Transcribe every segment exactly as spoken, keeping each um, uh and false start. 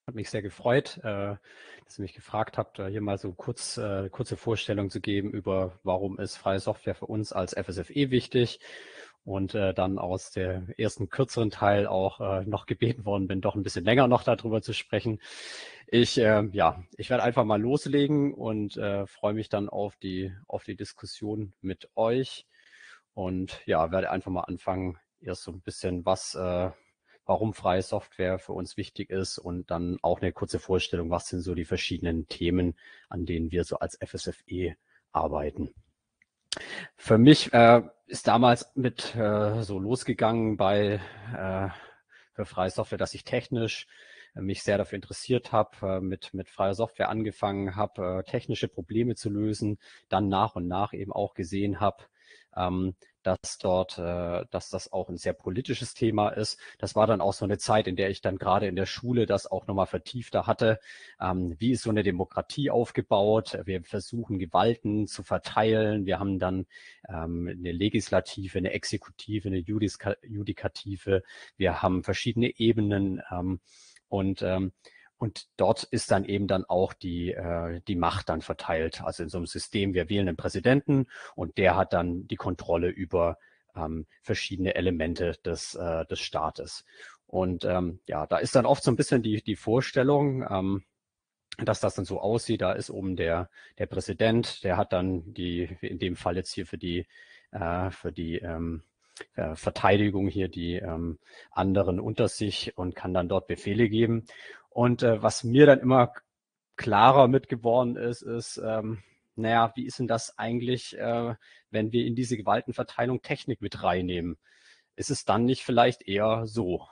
Hat mich sehr gefreut, äh, dass ihr mich gefragt habt, äh, hier mal so kurz, äh, kurze Vorstellung zu geben über, warum ist freie Software für uns als F S F E wichtig und äh, dann aus der ersten kürzeren Teil auch äh, noch gebeten worden bin, doch ein bisschen länger noch darüber zu sprechen. Ich, äh, ja, ich werde einfach mal loslegen und äh, freue mich dann auf die, auf die Diskussion mit euch und ja, werde einfach mal anfangen, erst so ein bisschen was, äh, warum freie Software für uns wichtig ist und dann auch eine kurze Vorstellung, was sind so die verschiedenen Themen, an denen wir so als F S F E arbeiten. Für mich äh, ist damals mit äh, so losgegangen bei äh, für freie Software, dass ich technisch äh, mich sehr dafür interessiert habe, äh, mit mit freier Software angefangen habe, äh, technische Probleme zu lösen, dann nach und nach eben auch gesehen habe, ähm, dass dort, äh, dass das auch ein sehr politisches Thema ist. Das war dann auch so eine Zeit, in der ich dann gerade in der Schule das auch nochmal vertiefter hatte. Ähm, wie ist so eine Demokratie aufgebaut? Wir versuchen Gewalten zu verteilen. Wir haben dann ähm, eine Legislative, eine Exekutive, eine Judiska Judikative. Wir haben verschiedene Ebenen ähm, und ähm, und dort ist dann eben dann auch die, äh, die Macht dann verteilt. Also in so einem System, wir wählen einen Präsidenten und der hat dann die Kontrolle über ähm, verschiedene Elemente des, äh, des Staates. Und ähm, ja, da ist dann oft so ein bisschen die, die Vorstellung, ähm, dass das dann so aussieht. Da ist oben der, der Präsident, der hat dann die, in dem Fall jetzt hier für die, äh, für die ähm, äh, Verteidigung hier die ähm, anderen unter sich und kann dann dort Befehle geben. Und äh, was mir dann immer klarer mitgeworden ist, ist, ähm, naja, wie ist denn das eigentlich, äh, wenn wir in diese Gewaltenverteilung Technik mit reinnehmen? Ist es dann nicht vielleicht eher so,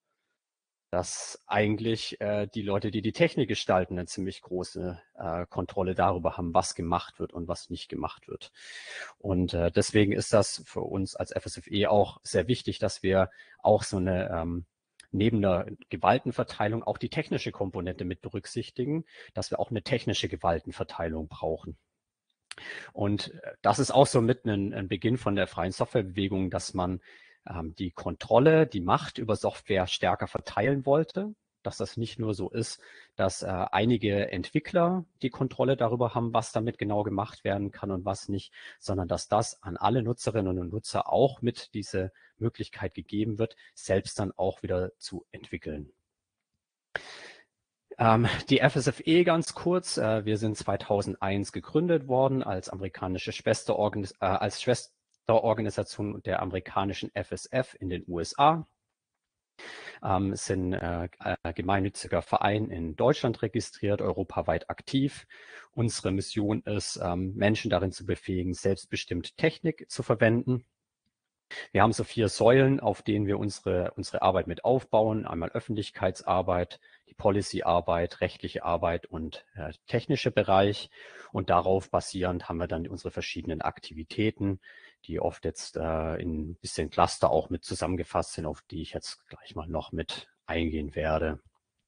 dass eigentlich äh, die Leute, die die Technik gestalten, eine ziemlich große äh, Kontrolle darüber haben, was gemacht wird und was nicht gemacht wird. Und äh, deswegen ist das für uns als F S F E auch sehr wichtig, dass wir auch so eine ähm, neben der Gewaltenverteilung auch die technische Komponente mit berücksichtigen, dass wir auch eine technische Gewaltenverteilung brauchen. Und äh, das ist auch so mit ein, ein Beginn von der freien Softwarebewegung, dass man ähm, die Kontrolle, die Macht über Software stärker verteilen wollte, dass das nicht nur so ist, dass äh, einige Entwickler die Kontrolle darüber haben, was damit genau gemacht werden kann und was nicht, sondern dass das an alle Nutzerinnen und Nutzer auch mit diese Möglichkeit gegeben wird, selbst dann auch wieder zu entwickeln. Ähm, die F S F E ganz kurz. Äh, wir sind zweitausendeins gegründet worden als amerikanische Schwesterorganis äh, als Schwesterorganisation der amerikanischen F S F in den U S A. Ähm, sind äh, gemeinnütziger Verein in Deutschland registriert, europaweit aktiv. Unsere Mission ist, ähm, Menschen darin zu befähigen, selbstbestimmt Technik zu verwenden. Wir haben so vier Säulen, auf denen wir unsere, unsere Arbeit mit aufbauen. Einmal Öffentlichkeitsarbeit, die Policyarbeit, rechtliche Arbeit und äh, technische Bereich. Und darauf basierend haben wir dann unsere verschiedenen Aktivitäten, die oft jetzt äh, in ein bisschen Cluster auch mit zusammengefasst sind, auf die ich jetzt gleich mal noch mit eingehen werde.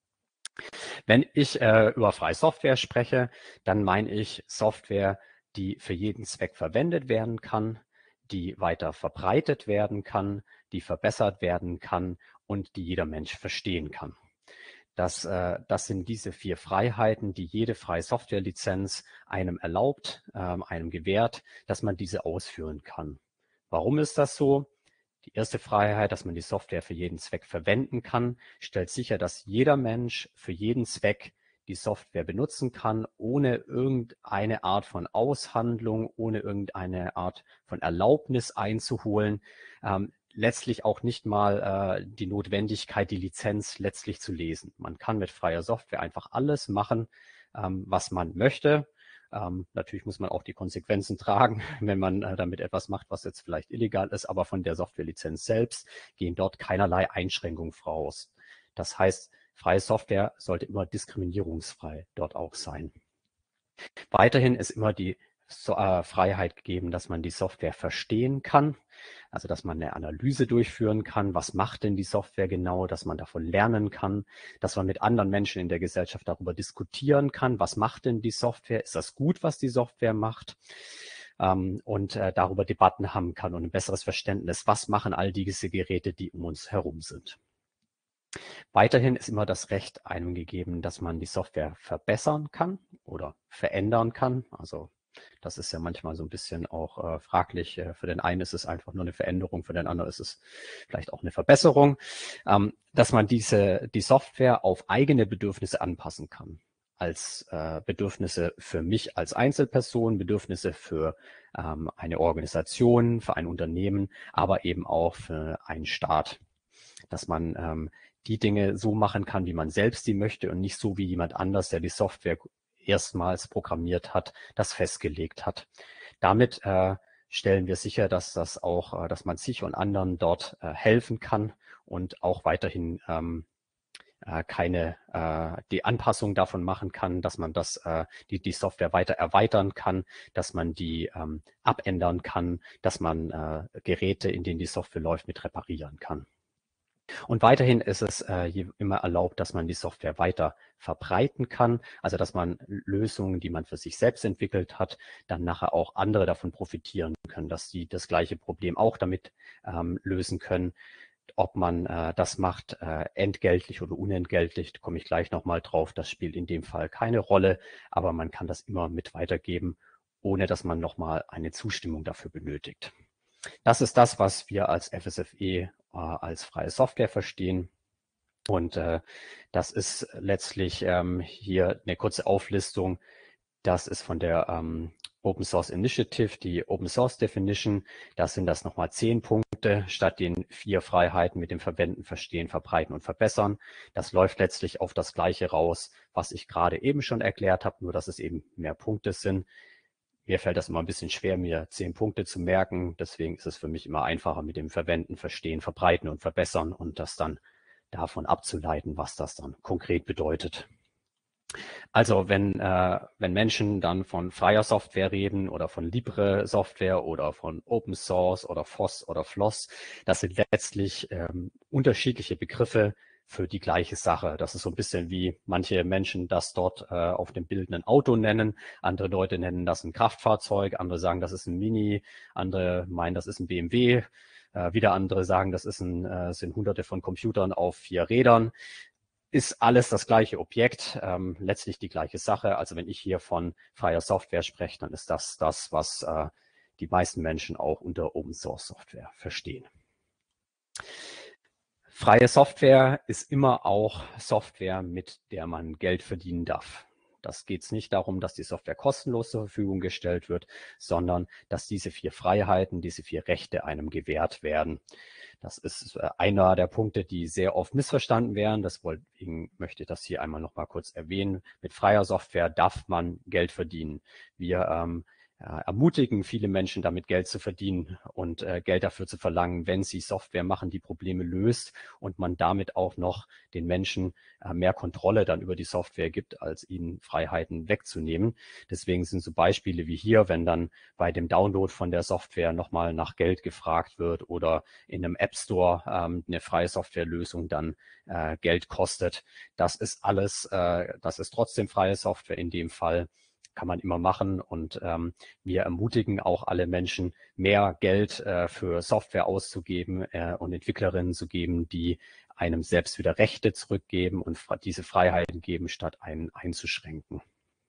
Wenn ich äh, über freie Software spreche, dann meine ich Software, die für jeden Zweck verwendet werden kann, die weiter verbreitet werden kann, die verbessert werden kann und die jeder Mensch verstehen kann. Das, äh, das sind diese vier Freiheiten, die jede freie Softwarelizenz einem erlaubt, ähm, einem gewährt, dass man diese ausführen kann. Warum ist das so? Die erste Freiheit, dass man die Software für jeden Zweck verwenden kann, stellt sicher, dass jeder Mensch für jeden Zweck die Software benutzen kann, ohne irgendeine Art von Aushandlung, ohne irgendeine Art von Erlaubnis einzuholen, ähm, letztlich auch nicht mal äh, die Notwendigkeit, die Lizenz letztlich zu lesen. Man kann mit freier Software einfach alles machen, ähm, was man möchte. Ähm, natürlich muss man auch die Konsequenzen tragen, wenn man äh, damit etwas macht, was jetzt vielleicht illegal ist, aber von der Softwarelizenz selbst gehen dort keinerlei Einschränkungen voraus. Das heißt, freie Software sollte immer diskriminierungsfrei dort auch sein. Weiterhin ist immer die so, äh, Freiheit gegeben, dass man die Software verstehen kann, also dass man eine Analyse durchführen kann, was macht denn die Software genau, dass man davon lernen kann, dass man mit anderen Menschen in der Gesellschaft darüber diskutieren kann, was macht denn die Software, ist das gut, was die Software macht, ähm, und äh, darüber Debatten haben kann und ein besseres Verständnis, was machen all diese Geräte, die um uns herum sind. Weiterhin ist immer das Recht einem gegeben, dass man die Software verbessern kann oder verändern kann. Also das ist ja manchmal so ein bisschen auch äh, fraglich. Für den einen ist es einfach nur eine Veränderung, für den anderen ist es vielleicht auch eine Verbesserung. Ähm, dass man diese, die Software auf eigene Bedürfnisse anpassen kann. Als äh, Bedürfnisse für mich als Einzelperson, Bedürfnisse für ähm, eine Organisation, für ein Unternehmen, aber eben auch für einen Staat. Dass man ähm, die Dinge so machen kann, wie man selbst die möchte und nicht so wie jemand anders, der die Software erstmals programmiert hat, das festgelegt hat. Damit äh, stellen wir sicher, dass das auch, äh, dass man sich und anderen dort äh, helfen kann und auch weiterhin ähm, äh, keine äh, die Anpassung davon machen kann, dass man das äh, die die Software weiter erweitern kann, dass man die ähm, abändern kann, dass man äh, Geräte, in denen die Software läuft, mit reparieren kann. Und weiterhin ist es äh, immer erlaubt, dass man die Software weiter verbreiten kann, also dass man Lösungen, die man für sich selbst entwickelt hat, dann nachher auch andere davon profitieren können, dass sie das gleiche Problem auch damit ähm, lösen können. Ob man äh, das macht, äh, entgeltlich oder unentgeltlich, komme ich gleich nochmal drauf. Das spielt in dem Fall keine Rolle, aber man kann das immer mit weitergeben, ohne dass man nochmal eine Zustimmung dafür benötigt. Das ist das, was wir als F S F E äh, als freie Software verstehen. Und äh, das ist letztlich ähm, hier eine kurze Auflistung. Das ist von der ähm, Open Source Initiative, die Open Source Definition. Das sind das nochmal zehn Punkte statt den vier Freiheiten mit dem Verwenden, Verstehen, Verbreiten und Verbessern. Das läuft letztlich auf das Gleiche raus, was ich gerade eben schon erklärt habe, nur dass es eben mehr Punkte sind. Mir fällt das immer ein bisschen schwer, mir zehn Punkte zu merken. Deswegen ist es für mich immer einfacher mit dem Verwenden, Verstehen, Verbreiten und Verbessern und das dann davon abzuleiten, was das dann konkret bedeutet. Also wenn, äh, wenn Menschen dann von freier Software reden oder von Libre Software oder von Open Source oder F O S oder F L O S, das sind letztlich ähm, unterschiedliche Begriffe für die gleiche Sache. Das ist so ein bisschen wie manche Menschen das dort äh, auf dem Bild ein Auto nennen, andere Leute nennen das ein Kraftfahrzeug, andere sagen, das ist ein Mini, andere meinen, das ist ein B M W, äh, wieder andere sagen, das ist ein, äh, sind hunderte von Computern auf vier Rädern. Ist alles das gleiche Objekt, ähm, letztlich die gleiche Sache. Also wenn ich hier von freier Software spreche, dann ist das das, was äh, die meisten Menschen auch unter Open Source Software verstehen. Freie Software ist immer auch Software, mit der man Geld verdienen darf. Das geht es nicht darum, dass die Software kostenlos zur Verfügung gestellt wird, sondern dass diese vier Freiheiten, diese vier Rechte einem gewährt werden. Das ist einer der Punkte, die sehr oft missverstanden werden. Deswegen möchte ich das hier einmal noch mal kurz erwähnen. Mit freier Software darf man Geld verdienen. Wir ähm, äh, ermutigen viele Menschen damit Geld zu verdienen und äh, Geld dafür zu verlangen, wenn sie Software machen, die Probleme löst und man damit auch noch den Menschen äh, mehr Kontrolle dann über die Software gibt, als ihnen Freiheiten wegzunehmen. Deswegen sind so Beispiele wie hier, wenn dann bei dem Download von der Software nochmal nach Geld gefragt wird oder in einem App Store ähm, eine freie Softwarelösung dann äh, Geld kostet. Das ist alles, äh, das ist trotzdem freie Software in dem Fall. Kann man immer machen und ähm, wir ermutigen auch alle Menschen, mehr Geld äh, für Software auszugeben äh, und Entwicklerinnen zu geben, die einem selbst wieder Rechte zurückgeben und diese Freiheiten geben, statt einen einzuschränken.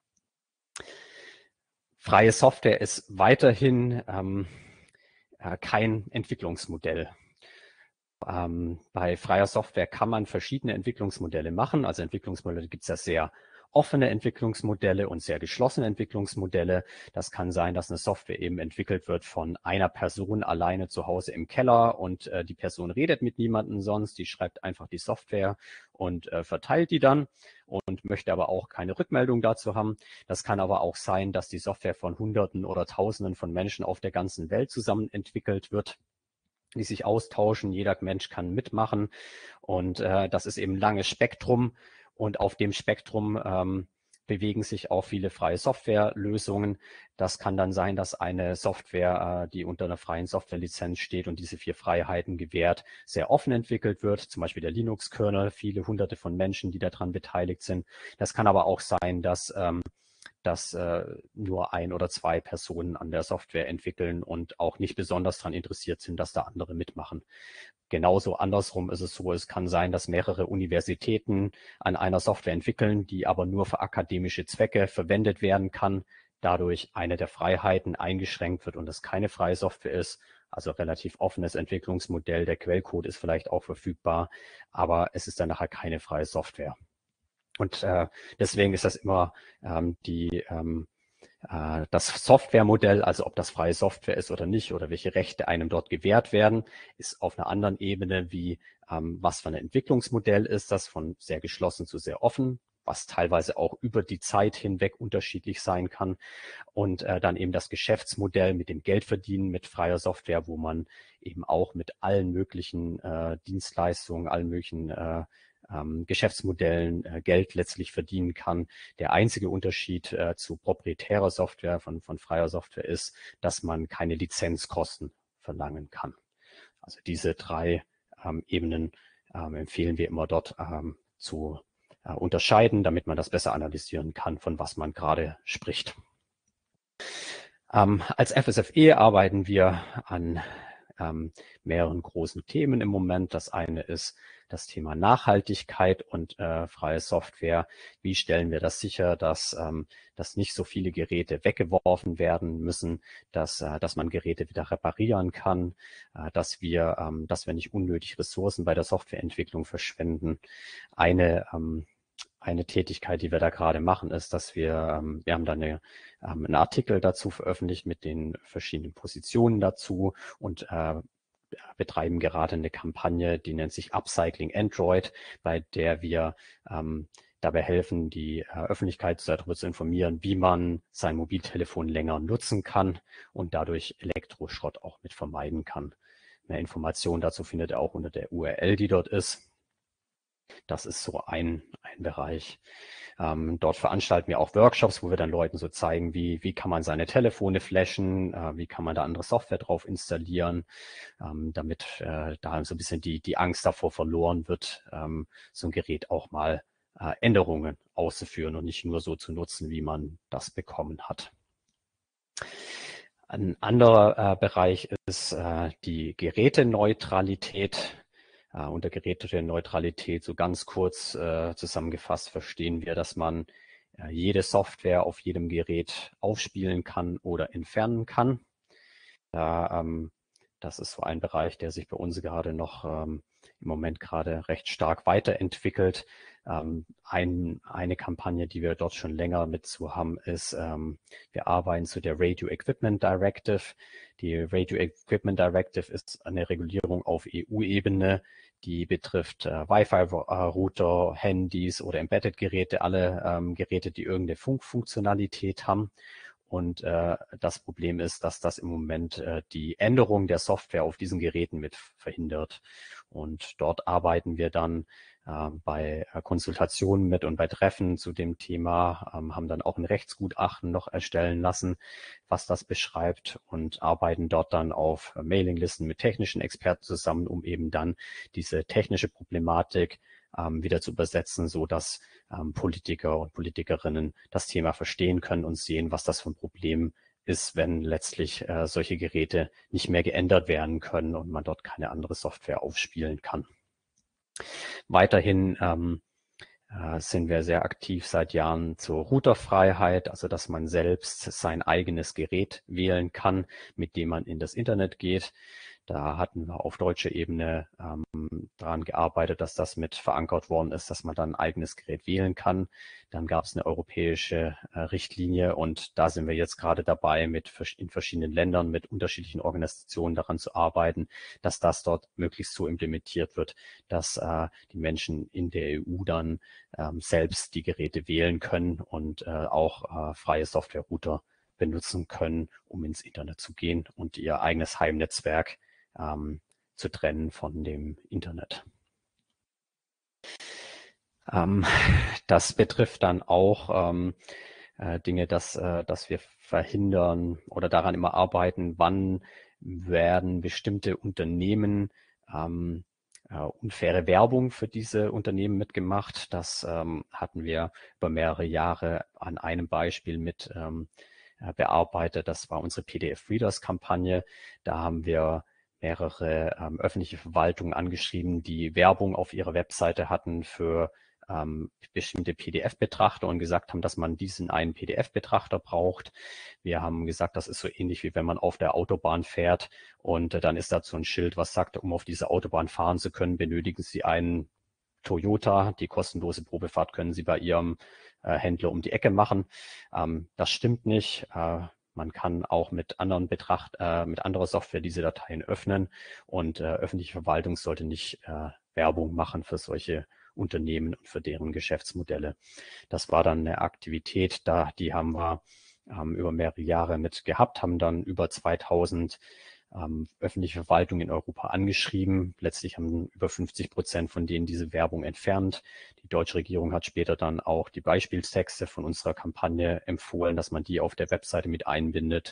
Freie Software ist weiterhin ähm, äh, kein Entwicklungsmodell. Ähm, bei freier Software kann man verschiedene Entwicklungsmodelle machen. Also Entwicklungsmodelle gibt es ja sehr offene Entwicklungsmodelle und sehr geschlossene Entwicklungsmodelle. Das kann sein, dass eine Software eben entwickelt wird von einer Person alleine zu Hause im Keller und äh, die Person redet mit niemandem sonst, die schreibt einfach die Software und äh, verteilt die dann und möchte aber auch keine Rückmeldung dazu haben. Das kann aber auch sein, dass die Software von Hunderten oder Tausenden von Menschen auf der ganzen Welt zusammen entwickelt wird, die sich austauschen. Jeder Mensch kann mitmachen und äh, das ist eben ein langes Spektrum und auf dem Spektrum ähm, bewegen sich auch viele freie Softwarelösungen. Das kann dann sein, dass eine Software, äh, die unter einer freien Softwarelizenz steht und diese vier Freiheiten gewährt, sehr offen entwickelt wird, zum Beispiel der Linux-Kernel, viele hunderte von Menschen, die daran beteiligt sind. Das kann aber auch sein, dass ähm, dass äh, nur ein oder zwei Personen an der Software entwickeln und auch nicht besonders daran interessiert sind, dass da andere mitmachen. Genauso andersrum ist es so, es kann sein, dass mehrere Universitäten an einer Software entwickeln, die aber nur für akademische Zwecke verwendet werden kann, dadurch eine der Freiheiten eingeschränkt wird und es keine freie Software ist. Also relativ offenes Entwicklungsmodell, der Quellcode ist vielleicht auch verfügbar, aber es ist dann nachher keine freie Software. Und äh, deswegen ist das immer ähm, die ähm, äh, das Softwaremodell, also ob das freie Software ist oder nicht oder welche Rechte einem dort gewährt werden, ist auf einer anderen Ebene wie ähm, was für ein Entwicklungsmodell ist das, von sehr geschlossen zu sehr offen, was teilweise auch über die Zeit hinweg unterschiedlich sein kann. Und äh, dann eben das Geschäftsmodell mit dem Geldverdienen, mit freier Software, wo man eben auch mit allen möglichen äh, Dienstleistungen, allen möglichen äh, ähm, Geschäftsmodellen äh, Geld letztlich verdienen kann. Der einzige Unterschied äh, zu proprietärer Software, von, von freier Software ist, dass man keine Lizenzkosten verlangen kann. Also diese drei ähm, Ebenen ähm, empfehlen wir immer dort ähm, zu äh, unterscheiden, damit man das besser analysieren kann, von was man gerade spricht. Ähm, als F S F E arbeiten wir an ähm, mehreren großen Themen im Moment. Das eine ist das Thema Nachhaltigkeit und äh, freie Software. Wie stellen wir das sicher, dass, ähm, dass nicht so viele Geräte weggeworfen werden müssen, dass, äh, dass man Geräte wieder reparieren kann, äh, dass wir, ähm, dass wir nicht unnötig Ressourcen bei der Softwareentwicklung verschwenden. Eine ähm, eine Tätigkeit, die wir da gerade machen, ist, dass wir, ähm, wir haben da eine, ähm, einen Artikel dazu veröffentlicht mit den verschiedenen Positionen dazu und äh, betreiben gerade eine Kampagne, die nennt sich Upcycling Android, bei der wir ähm, dabei helfen, die äh, Öffentlichkeit darüber zu informieren, wie man sein Mobiltelefon länger nutzen kann und dadurch Elektroschrott auch mit vermeiden kann. Mehr Informationen dazu findet ihr auch unter der U R L, die dort ist. Das ist so ein, ein Bereich. Ähm, dort veranstalten wir auch Workshops, wo wir dann Leuten so zeigen, wie, wie kann man seine Telefone flashen, äh, wie kann man da andere Software drauf installieren, ähm, damit äh, da so ein bisschen die, die Angst davor verloren wird, ähm, so ein Gerät auch mal äh, Änderungen auszuführen und nicht nur so zu nutzen, wie man das bekommen hat. Ein anderer äh, Bereich ist äh, die Geräteneutralität. Uh, unter Geräteneutralität, so ganz kurz uh, zusammengefasst, verstehen wir, dass man uh, jede Software auf jedem Gerät aufspielen kann oder entfernen kann. Da, ähm, das ist so ein Bereich, der sich bei uns gerade noch ähm, im Moment gerade recht stark weiterentwickelt. Ähm, ein, eine Kampagne, die wir dort schon länger mit zu haben, ist, ähm, wir arbeiten zu der Radio Equipment Directive. Die Radio Equipment Directive ist eine Regulierung auf E U-Ebene, die betrifft äh, Wi-Fi-Router, Handys oder Embedded-Geräte, alle ähm, Geräte, die irgendeine Funkfunktionalität haben. Und äh, das Problem ist, dass das im Moment äh, die Änderung der Software auf diesen Geräten mit verhindert. Und dort arbeiten wir dann äh, bei äh, Konsultationen mit und bei Treffen zu dem Thema, ähm, haben dann auch ein Rechtsgutachten noch erstellen lassen, was das beschreibt und arbeiten dort dann auf äh, Mailinglisten mit technischen Experten zusammen, um eben dann diese technische Problematik ähm, wieder zu übersetzen, so dass ähm, Politiker und Politikerinnen das Thema verstehen können und sehen, was das für ein Problem ist, wenn letztlich äh, solche Geräte nicht mehr geändert werden können und man dort keine andere Software aufspielen kann. Weiterhin ähm, äh, sind wir sehr aktiv seit Jahren zur Routerfreiheit, also dass man selbst sein eigenes Gerät wählen kann, mit dem man in das Internet geht. Da hatten wir auf deutscher Ebene ähm, daran gearbeitet, dass das mit verankert worden ist, dass man dann ein eigenes Gerät wählen kann. Dann gab es eine europäische äh, Richtlinie und da sind wir jetzt gerade dabei, mit in verschiedenen Ländern mit unterschiedlichen Organisationen daran zu arbeiten, dass das dort möglichst so implementiert wird, dass äh, die Menschen in der E U dann ähm, selbst die Geräte wählen können und äh, auch äh, freie Software-Router benutzen können, um ins Internet zu gehen und ihr eigenes Heimnetzwerk ähm, zu trennen von dem Internet. Ähm, das betrifft dann auch ähm, äh, Dinge, dass, äh, dass wir verhindern oder daran immer arbeiten, wann werden bestimmte Unternehmen ähm, äh, unfaire Werbung für diese Unternehmen mitgemacht. Das ähm, hatten wir über mehrere Jahre an einem Beispiel mit ähm, äh, bearbeitet. Das war unsere P D F-Readers-Kampagne. Da haben wir mehrere ähm, öffentliche Verwaltungen angeschrieben, die Werbung auf ihrer Webseite hatten für ähm, bestimmte P D F-Betrachter und gesagt haben, dass man diesen einen P D F-Betrachter braucht. Wir haben gesagt, das ist so ähnlich wie wenn man auf der Autobahn fährt und äh, dann ist da so ein Schild, was sagt, um auf diese Autobahn fahren zu können, benötigen Sie einen Toyota. Die kostenlose Probefahrt können Sie bei Ihrem äh, Händler um die Ecke machen. Ähm, das stimmt nicht. Äh, man kann auch mit anderen Betracht, äh, mit anderer Software diese Dateien öffnen und äh, öffentliche Verwaltung sollte nicht äh, Werbung machen für solche Unternehmen und für deren Geschäftsmodelle. Das war dann eine Aktivität, da die haben wir ähm, über mehrere Jahre mit gehabt, haben dann über zweitausend ähm, öffentliche Verwaltung in Europa angeschrieben. Letztlich haben über fünfzig Prozent von denen diese Werbung entfernt. Die deutsche Regierung hat später dann auch die Beispieltexte von unserer Kampagne empfohlen, dass man die auf der Webseite mit einbindet.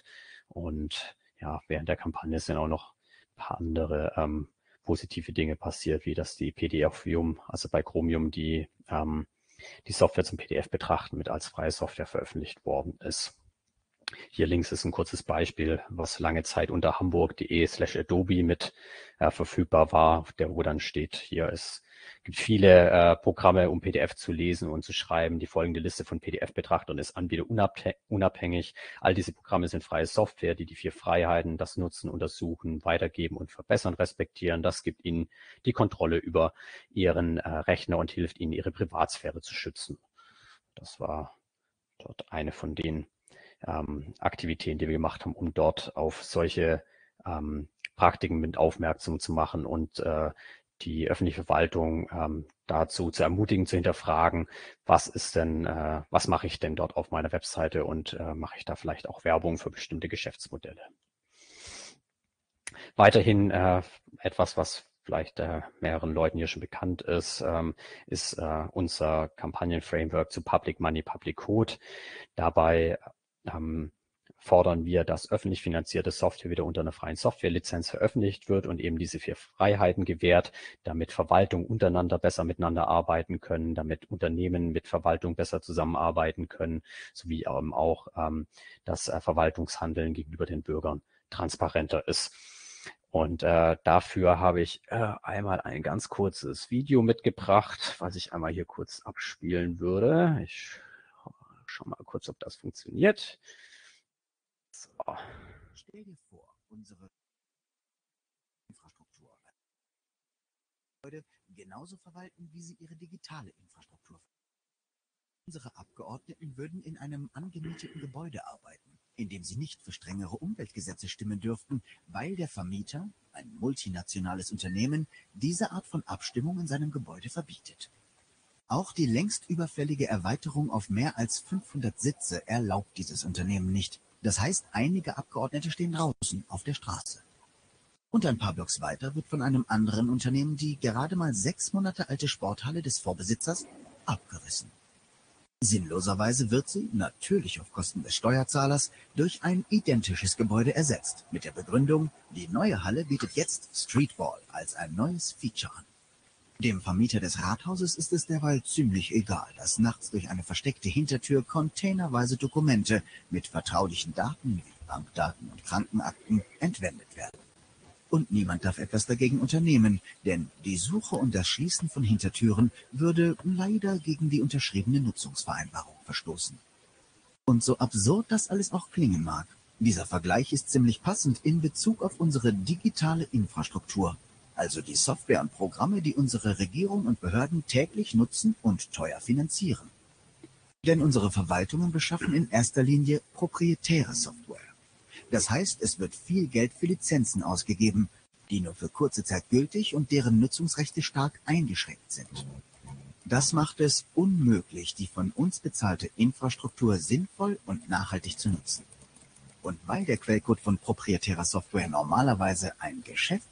Und ja, während der Kampagne sind auch noch ein paar andere ähm, positive Dinge passiert, wie dass die P D F-Vium, also bei Chromium, die ähm, die Software zum P D F betrachten mit als freie Software veröffentlicht worden ist. Hier links ist ein kurzes Beispiel, was lange Zeit unter hamburg.de slash Adobe mit äh, verfügbar war, der wo dann steht, hier ist gibt viele äh, Programme, um P D F zu lesen und zu schreiben. Die folgende Liste von P D F-Betrachtern ist anbieterunabhängig. All diese Programme sind freie Software, die die vier Freiheiten, das Nutzen, Untersuchen, Weitergeben und Verbessern respektieren. Das gibt Ihnen die Kontrolle über Ihren äh, Rechner und hilft Ihnen, Ihre Privatsphäre zu schützen. Das war dort eine von den ähm, Aktivitäten, die wir gemacht haben, um dort auf solche ähm, Praktiken mit aufmerksam zu machen und äh, die öffentliche Verwaltung ähm, dazu zu ermutigen, zu hinterfragen, was ist denn, äh, was mache ich denn dort auf meiner Webseite und äh, mache ich da vielleicht auch Werbung für bestimmte Geschäftsmodelle. Weiterhin äh, etwas, was vielleicht äh, mehreren Leuten hier schon bekannt ist, ähm, ist äh, unser Kampagnenframework zu Public Money, Public Code. Dabei ähm, fordern wir, dass öffentlich finanzierte Software wieder unter einer freien Softwarelizenz veröffentlicht wird und eben diese vier Freiheiten gewährt, damit Verwaltungen untereinander besser miteinander arbeiten können, damit Unternehmen mit Verwaltung besser zusammenarbeiten können, sowie ähm, auch ähm, das äh, Verwaltungshandeln gegenüber den Bürgern transparenter ist. Und äh, dafür habe ich äh, einmal ein ganz kurzes Video mitgebracht, was ich einmal hier kurz abspielen würde. Ich schau mal kurz, ob das funktioniert. So. Stell dir vor, unsere Infrastruktur genauso verwalten, wie sie ihre digitale Infrastruktur. Unsere Abgeordneten würden in einem angemieteten Gebäude arbeiten, in dem sie nicht für strengere Umweltgesetze stimmen dürften, weil der Vermieter, ein multinationales Unternehmen, diese Art von Abstimmung in seinem Gebäude verbietet. Auch die längst überfällige Erweiterung auf mehr als fünfhundert Sitze erlaubt dieses Unternehmen nicht. Das heißt, einige Abgeordnete stehen draußen auf der Straße. Und ein paar Blocks weiter wird von einem anderen Unternehmen die gerade mal sechs Monate alte Sporthalle des Vorbesitzers abgerissen. Sinnloserweise wird sie, natürlich auf Kosten des Steuerzahlers, durch ein identisches Gebäude ersetzt, mit der Begründung, die neue Halle bietet jetzt Streetball als ein neues Feature an. Dem Vermieter des Rathauses ist es derweil ziemlich egal, dass nachts durch eine versteckte Hintertür containerweise Dokumente mit vertraulichen Daten wie Bankdaten und Krankenakten entwendet werden. Und niemand darf etwas dagegen unternehmen, denn die Suche und das Schließen von Hintertüren würde leider gegen die unterschriebene Nutzungsvereinbarung verstoßen. Und so absurd das alles auch klingen mag, dieser Vergleich ist ziemlich passend in Bezug auf unsere digitale Infrastruktur, also die Software und Programme, die unsere Regierung und Behörden täglich nutzen und teuer finanzieren. Denn unsere Verwaltungen beschaffen in erster Linie proprietäre Software. Das heißt, es wird viel Geld für Lizenzen ausgegeben, die nur für kurze Zeit gültig und deren Nutzungsrechte stark eingeschränkt sind. Das macht es unmöglich, die von uns bezahlte Infrastruktur sinnvoll und nachhaltig zu nutzen. Und weil der Quellcode von proprietärer Software normalerweise ein Geschäft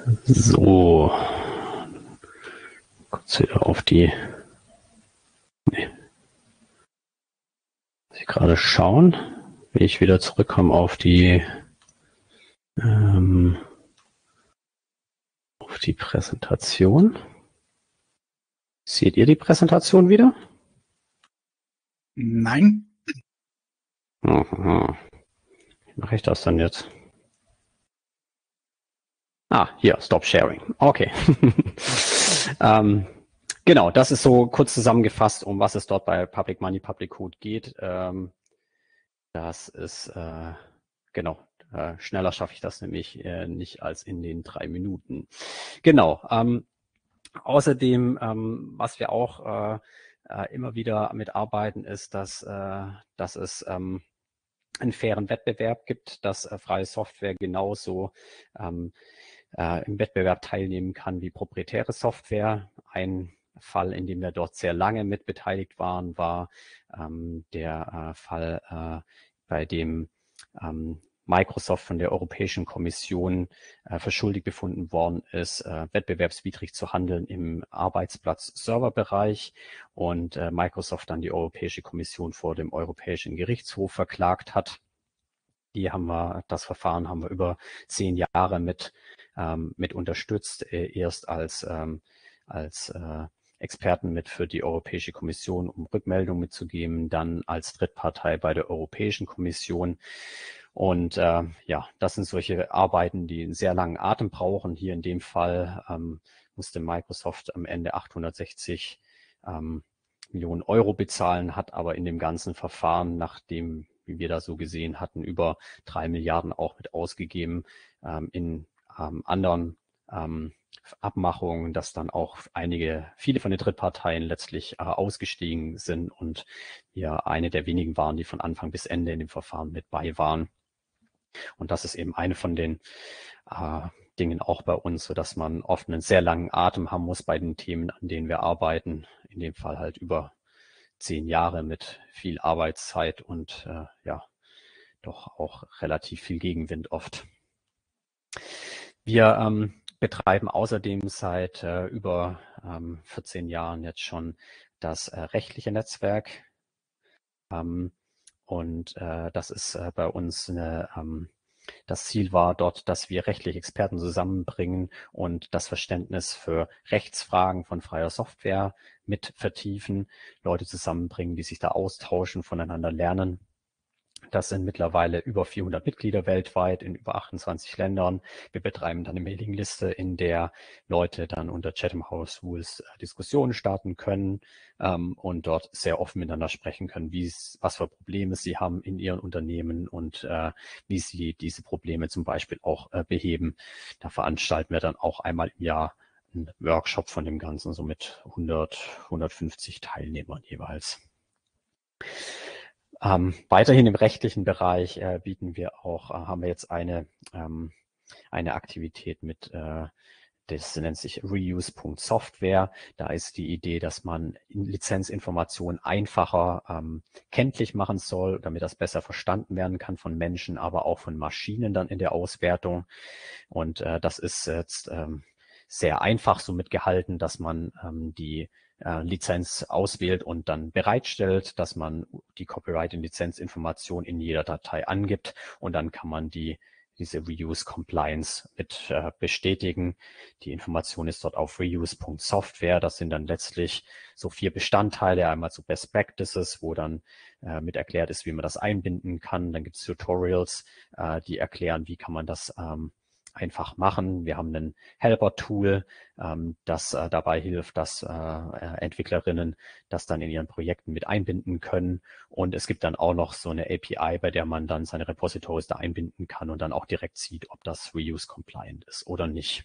So, kurz wieder auf die, nee, muss ich gerade schauen, wie ich wieder zurückkomme auf die, ähm, auf die Präsentation. Seht ihr die Präsentation wieder? Nein. Aha. Wie mache ich das dann jetzt? Ah, hier, Stop Sharing. Okay. ähm, genau, das ist so kurz zusammengefasst, um was es dort bei Public Money, Public Code geht. Ähm, das ist, äh, genau, äh, schneller schaffe ich das nämlich äh, nicht als in den drei Minuten. Genau. Ähm, außerdem, ähm, was wir auch äh, äh, immer wieder mitarbeiten, ist, dass, äh, dass es ähm, einen fairen Wettbewerb gibt, dass äh, freie Software genauso ähm, äh, im Wettbewerb teilnehmen kann wie proprietäre Software. Ein Fall, in dem wir dort sehr lange mit beteiligt waren, war ähm, der äh, Fall, äh, bei dem ähm, Microsoft von der Europäischen Kommission äh, für schuldig befunden worden ist, äh, wettbewerbswidrig zu handeln im Arbeitsplatz-Serverbereich und äh, Microsoft dann die Europäische Kommission vor dem Europäischen Gerichtshof verklagt hat. Die haben wir, das Verfahren haben wir über zehn Jahre mit, ähm, mit unterstützt, äh, erst als, ähm, als äh, Experten mit für die Europäische Kommission, um Rückmeldung mitzugeben, dann als Drittpartei bei der Europäischen Kommission. Und äh, ja, das sind solche Arbeiten, die einen sehr langen Atem brauchen. Hier in dem Fall ähm, musste Microsoft am Ende achthundertsechzig ähm, Millionen Euro bezahlen, hat aber in dem ganzen Verfahren, nachdem, wie wir da so gesehen hatten, über drei Milliarden auch mit ausgegeben ähm, in ähm, anderen ähm, Abmachungen, dass dann auch einige, viele von den Drittparteien letztlich äh, ausgestiegen sind und wir eine der wenigen waren, die von Anfang bis Ende in dem Verfahren mit bei waren. Und das ist eben eine von den äh, Dingen auch bei uns, so dass man oft einen sehr langen Atem haben muss bei den Themen, an denen wir arbeiten. In dem Fall halt über zehn Jahre mit viel Arbeitszeit und äh, ja, doch auch relativ viel Gegenwind oft. Wir ähm, betreiben außerdem seit äh, über ähm, vierzehn Jahren jetzt schon das äh, rechtliche Netzwerk. Ähm, und äh, das ist äh, bei uns eine, ähm, das Ziel war dort, dass wir rechtliche Experten zusammenbringen und das Verständnis für Rechtsfragen von freier Software mit vertiefen, Leute zusammenbringen, die sich da austauschen, voneinander lernen. Das sind mittlerweile über vierhundert Mitglieder weltweit in über achtundzwanzig Ländern. Wir betreiben dann eine Mailingliste, in der Leute dann unter Chatham House Rules Diskussionen starten können ähm, und dort sehr offen miteinander sprechen können, wie es, was für Probleme sie haben in ihren Unternehmen und äh, wie sie diese Probleme zum Beispiel auch äh, beheben. Da veranstalten wir dann auch einmal im Jahr einen Workshop von dem Ganzen, so mit hundert, hundertfünfzig Teilnehmern jeweils. Ähm, weiterhin im rechtlichen Bereich äh, bieten wir auch, äh, haben wir jetzt eine, ähm, eine Aktivität mit, äh, das nennt sich reuse.software. Da ist die Idee, dass man Lizenzinformationen einfacher ähm, kenntlich machen soll, damit das besser verstanden werden kann von Menschen, aber auch von Maschinen dann in der Auswertung. Und äh, das ist jetzt ähm, sehr einfach somit gehalten, dass man ähm, die äh, Lizenz auswählt und dann bereitstellt, dass man die Copyright- und Lizenzinformation in jeder Datei angibt und dann kann man die diese Reuse Compliance mit äh, bestätigen. Die Information ist dort auf reuse.software. Das sind dann letztlich so vier Bestandteile. Einmal zu Best Practices, wo dann äh, mit erklärt ist, wie man das einbinden kann. Dann gibt es Tutorials, äh, die erklären, wie kann man das ähm, einfach machen. Wir haben ein Helper-Tool, ähm, das äh, dabei hilft, dass äh, Entwicklerinnen das dann in ihren Projekten mit einbinden können. Und es gibt dann auch noch so eine A P I, bei der man dann seine Repositories da einbinden kann und dann auch direkt sieht, ob das Reuse-compliant ist oder nicht.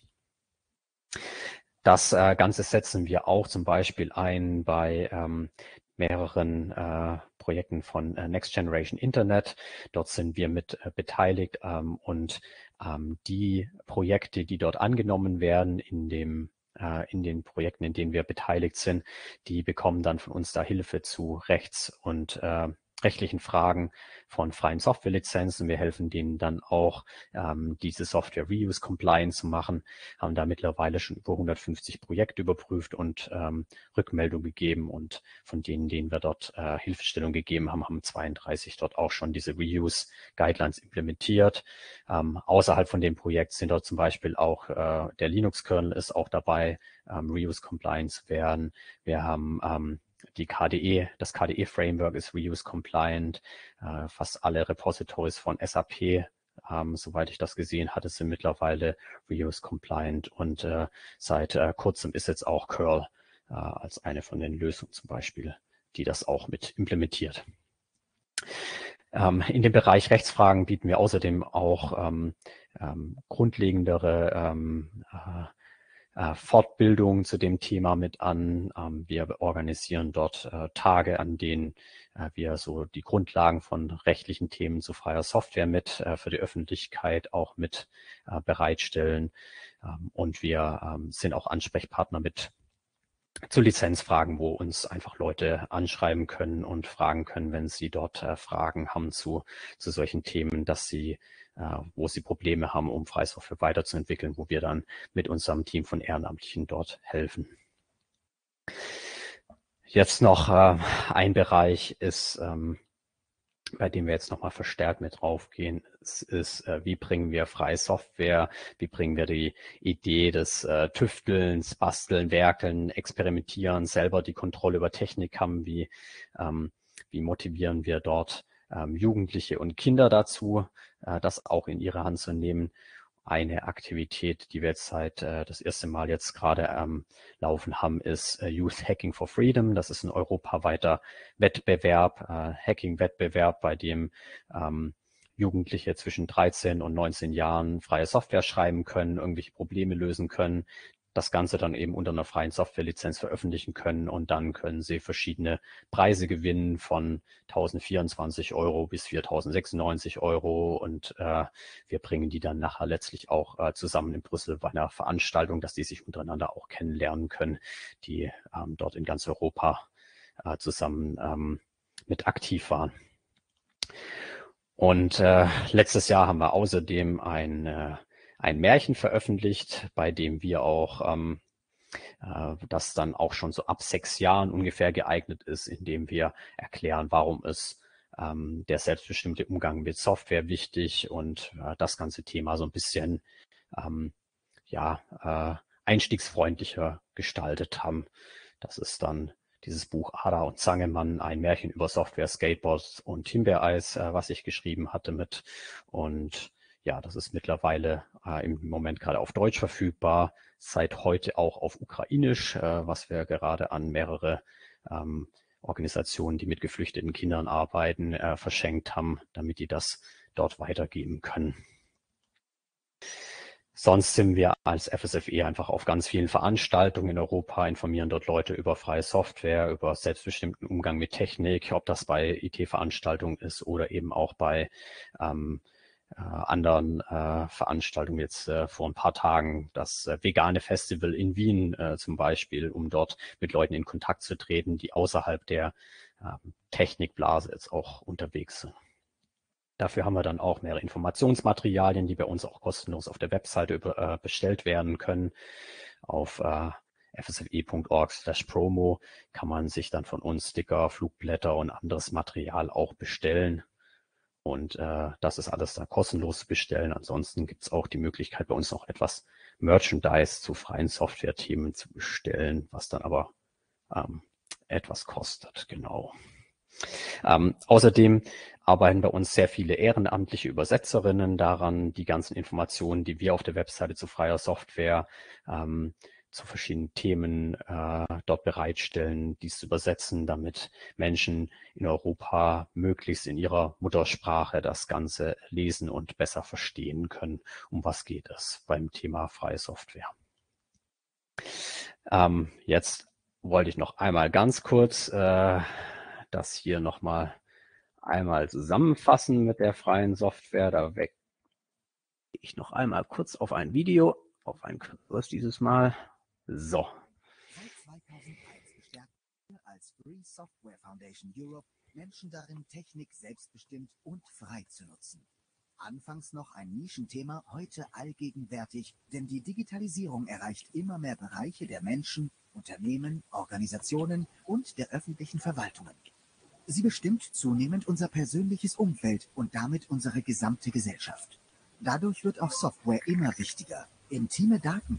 Das äh, Ganze setzen wir auch zum Beispiel ein bei ähm, mehreren äh, Projekten von äh, Next Generation Internet. Dort sind wir mit äh, beteiligt ähm, und ähm, die Projekte, die dort angenommen werden in dem äh, in den Projekten, in denen wir beteiligt sind, die bekommen dann von uns da Hilfe zu Rechts- und äh, rechtlichen Fragen von freien Softwarelizenzen. Wir helfen denen dann auch, ähm, diese Software Reuse Compliant zu machen, haben da mittlerweile schon über hundertfünfzig Projekte überprüft und ähm, Rückmeldung gegeben, und von denen, denen wir dort äh, Hilfestellung gegeben haben, haben zweiunddreißig dort auch schon diese Reuse Guidelines implementiert. Ähm, außerhalb von dem Projekt sind dort zum Beispiel auch äh, der Linux-Kernel ist auch dabei, ähm, Reuse Compliant zu werden. Wir haben ähm, die K D E, das K D E-Framework ist Reuse Compliant. Äh, fast alle Repositories von S A P, ähm, soweit ich das gesehen hatte, sind mittlerweile Reuse Compliant, und äh, seit äh, kurzem ist jetzt auch curl äh, als eine von den Lösungen zum Beispiel, die das auch mit implementiert. Ähm, in dem Bereich Rechtsfragen bieten wir außerdem auch ähm, ähm, grundlegendere ähm, äh, Fortbildungen zu dem Thema mit an. Wir organisieren dort Tage, an denen wir so die Grundlagen von rechtlichen Themen zu freier Software mit für die Öffentlichkeit auch mit bereitstellen. Und wir sind auch Ansprechpartner mit zu Lizenzfragen, wo uns einfach Leute anschreiben können und fragen können, wenn sie dort äh, Fragen haben zu, zu solchen Themen, dass sie, äh, wo sie Probleme haben, um Freisoftware weiterzuentwickeln, wo wir dann mit unserem Team von Ehrenamtlichen dort helfen. Jetzt noch äh, ein Bereich ist, ähm, bei dem wir jetzt nochmal verstärkt mit draufgehen, ist, ist äh, wie bringen wir freie Software, wie bringen wir die Idee des äh, Tüftelns, Basteln, Werkeln, Experimentieren, selber die Kontrolle über Technik haben, wie, ähm, wie motivieren wir dort ähm, Jugendliche und Kinder dazu, äh, das auch in ihre Hand zu nehmen. Eine Aktivität, die wir jetzt seit äh, das erste Mal jetzt gerade ähm, laufen haben, ist äh, Youth Hacking for Freedom. Das ist ein europaweiter Wettbewerb, äh, Hacking-Wettbewerb, bei dem ähm, Jugendliche zwischen dreizehn und neunzehn Jahren freie Software schreiben können, irgendwelche Probleme lösen können, das Ganze dann eben unter einer freien Softwarelizenz veröffentlichen können, und dann können sie verschiedene Preise gewinnen von tausendvierundzwanzig Euro bis viertausendsechsundneunzig Euro, und äh, wir bringen die dann nachher letztlich auch äh, zusammen in Brüssel bei einer Veranstaltung, dass die sich untereinander auch kennenlernen können, die ähm, dort in ganz Europa äh, zusammen ähm, mit aktiv waren. Und äh, letztes Jahr haben wir außerdem ein, äh, ein Märchen veröffentlicht, bei dem wir auch ähm, äh, das dann auch schon so ab sechs Jahren ungefähr geeignet ist, indem wir erklären, warum ist ähm, der selbstbestimmte Umgang mit Software wichtig, und äh, das ganze Thema so ein bisschen ähm, ja, äh, einstiegsfreundlicher gestaltet haben. Das ist dann dieses Buch Ada und Zangemann, ein Märchen über Software, Skateboards und Himbeereis, äh, was ich geschrieben hatte mit. Und ja, das ist mittlerweile äh, im Moment gerade auf Deutsch verfügbar, seit heute auch auf Ukrainisch, äh, was wir gerade an mehrere ähm, Organisationen, die mit geflüchteten Kindern arbeiten, äh, verschenkt haben, damit die das dort weitergeben können. Sonst sind wir als F S F E einfach auf ganz vielen Veranstaltungen in Europa, informieren dort Leute über freie Software, über selbstbestimmten Umgang mit Technik, ob das bei I T-Veranstaltungen ist oder eben auch bei ähm, äh, anderen äh, Veranstaltungen. Jetzt äh, vor ein paar Tagen das äh, vegane Festival in Wien äh, zum Beispiel, um dort mit Leuten in Kontakt zu treten, die außerhalb der äh, Technikblase jetzt auch unterwegs sind. Dafür haben wir dann auch mehrere Informationsmaterialien, die bei uns auch kostenlos auf der Webseite über, äh, bestellt werden können. Auf äh, f s f e punkt org slash promo kann man sich dann von uns Sticker, Flugblätter und anderes Material auch bestellen. Und äh, das ist alles da kostenlos zu bestellen. Ansonsten gibt es auch die Möglichkeit, bei uns noch etwas Merchandise zu freien Software-Themen zu bestellen, was dann aber ähm, etwas kostet, genau. Ähm, außerdem arbeiten bei uns sehr viele ehrenamtliche Übersetzerinnen daran, die ganzen Informationen, die wir auf der Webseite zu freier Software ähm, zu verschiedenen Themen äh, dort bereitstellen, dies zu übersetzen, damit Menschen in Europa möglichst in ihrer Muttersprache das Ganze lesen und besser verstehen können. Um was geht es beim Thema freie Software? Ähm, jetzt wollte ich noch einmal ganz kurz äh, das hier nochmal einmal zusammenfassen mit der freien Software. Da weg ich noch einmal kurz auf ein Video, auf ein Kurs dieses Mal. So. Seit zweitausendeins bestärkt als Free Software Foundation Europe Menschen darin, Technik selbstbestimmt und frei zu nutzen. Anfangs noch ein Nischenthema, heute allgegenwärtig, denn die Digitalisierung erreicht immer mehr Bereiche der Menschen, Unternehmen, Organisationen und der öffentlichen Verwaltungen. Sie bestimmt zunehmend unser persönliches Umfeld und damit unsere gesamte Gesellschaft. Dadurch wird auch Software immer wichtiger. Intime Daten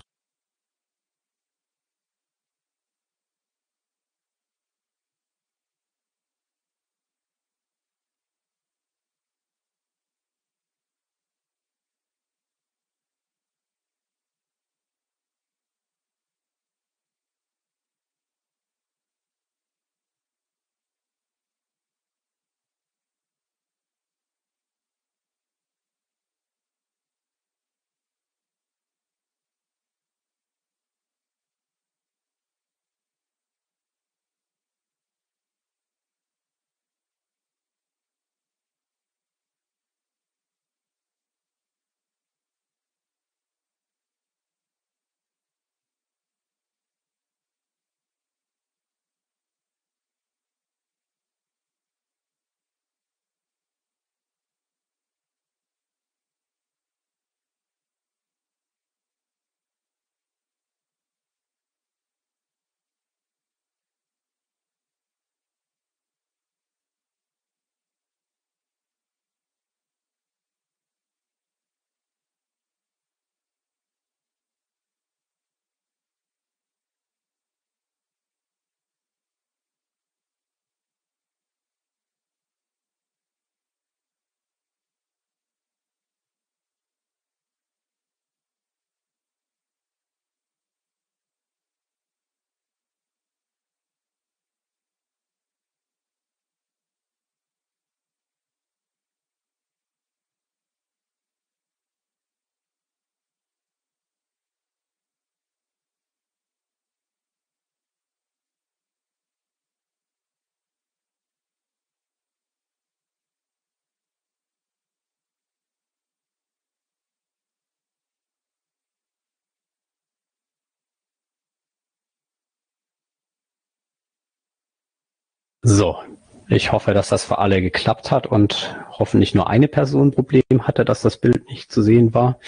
So, ich hoffe, dass das für alle geklappt hat und hoffentlich nur eine Person ein Problem hatte, dass das Bild nicht zu sehen war.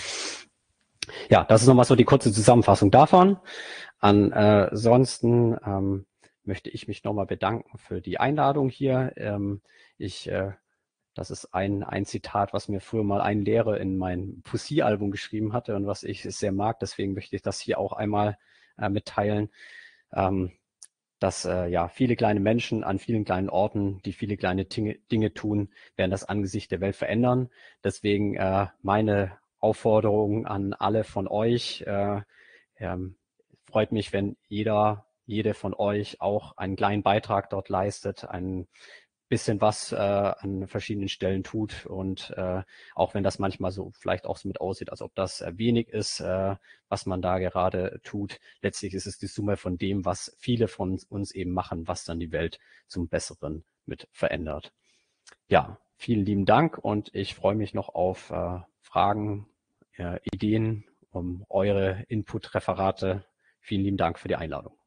Ja, das ist nochmal so die kurze Zusammenfassung davon. Ansonsten ähm, möchte ich mich nochmal bedanken für die Einladung hier. Ähm, ich, äh, das ist ein, ein Zitat, was mir früher mal ein Lehrer in mein Poesiealbum geschrieben hatte und was ich sehr mag. Deswegen möchte ich das hier auch einmal äh, mitteilen. Ähm, dass äh, ja viele kleine Menschen an vielen kleinen Orten, die viele kleine Dinge, Dinge tun, werden das Angesicht der Welt verändern. Deswegen äh, meine Aufforderung an alle von euch. Äh, ähm, freut mich, wenn jeder, jede von euch auch einen kleinen Beitrag dort leistet, ein bisschen was äh, an verschiedenen Stellen tut und äh, auch wenn das manchmal so vielleicht auch so mit aussieht, als ob das äh, wenig ist, äh, was man da gerade tut. Letztlich ist es die Summe von dem, was viele von uns eben machen, was dann die Welt zum Besseren mit verändert. Ja, vielen lieben Dank und ich freue mich noch auf äh, Fragen, äh, Ideen, um eure Input-Referate. Vielen lieben Dank für die Einladung.